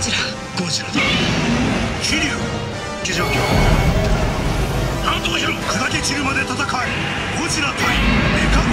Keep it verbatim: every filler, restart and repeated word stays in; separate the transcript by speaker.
Speaker 1: ジラ。
Speaker 2: ゴジラだ。桐生、気状況。なんとかしろ。砕け散るまで戦え。ゴジラ対メカゴ